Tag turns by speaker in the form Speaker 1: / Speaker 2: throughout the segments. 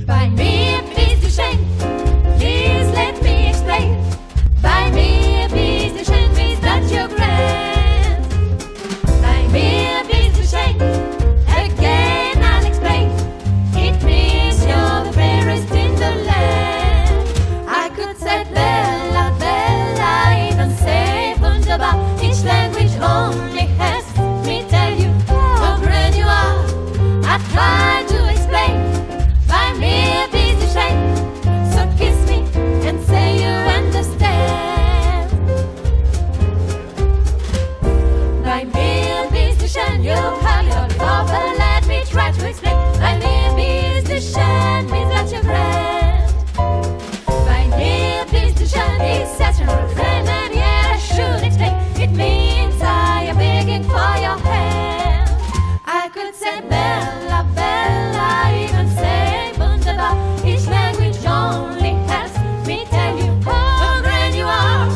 Speaker 1: Bei mir bist du schön, please let me explain. Bei mir bist du schön, means that you're grand. Bei mir bist du schön, again I'll explain. It means you're the fairest in the land. I could say Bella, Bella, even say wunderbar. Each language only has me tell you how grand you are. I try to explain. Bei mir bist du schön, so kiss me and say you understand. Bei mir bist du schön, you have your love, but let me try to explain. Bei mir bist du schön, means that you're grand. Bei mir bist du schön, is such a refrain, and yeah, I should explain. It means I am begging for your hand. I could say Bella, Bella, even say wunderbar. Each language only has me tell you how grand you are.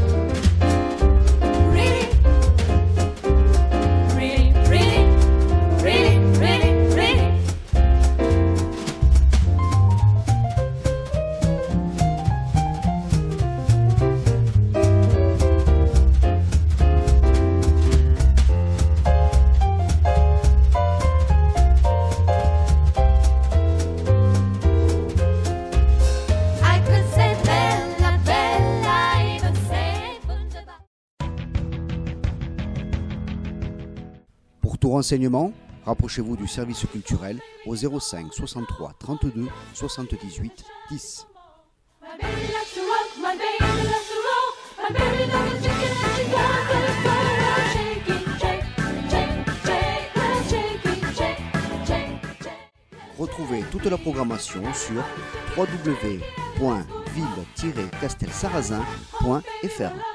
Speaker 1: Really, really, really, really, really, really. I could say Bella, Bella, even say wunderbar.
Speaker 2: Pour tout renseignement, rapprochez-vous du service culturel au 05 63 32 78 10.
Speaker 1: My baby likes to rock, my baby likes to roll. My baby loves chicken and she wants to go. Shake it, shake, shake, shake, shake it, shake, shake, shake.
Speaker 2: Retrouvez toute la programmation sur www.ville-castelsarrasin.fr.